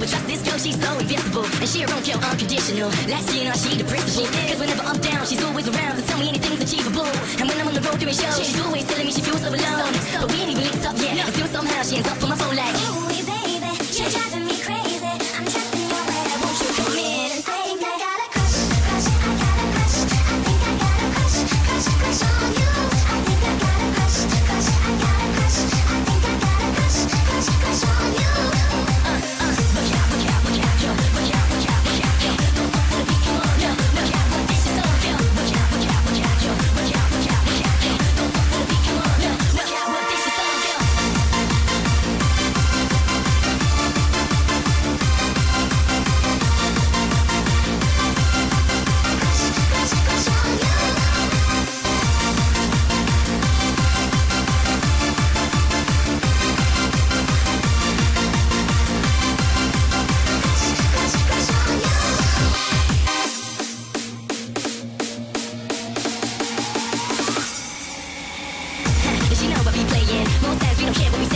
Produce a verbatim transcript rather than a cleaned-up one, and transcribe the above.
never trust this girl, she's so invincible. And she her own girl, unconditional. Last year, now she the principal. Cause whenever I'm down, she's always around to tell me anything's achievable. And when I'm on the road doing shows, she's always telling me she feels so alone. But we ain't even linked up yet, and still somehow she ends up on my phone like, ooh, baby, you're driving me crazy. I'm trapped in your head, won't you come in and say, I got a crush, crush, I got a crush. I think I got a crush, crush, crush on you. I think I got a crush, crush, I got a crush. I think I got a crush, crush, crush on you. uh, uh, look out, look out, look out, yo. Look out, look out, look out, yo. Don't stop till the beat come on, yo. Look out, what this is on, yo. Look out, look out, look out, yo. Look out, look out, look out, yo. Don't stop till the beat come on, yo. Look out, what this is on, yo. She know I be playing. Most times we don't care what we say.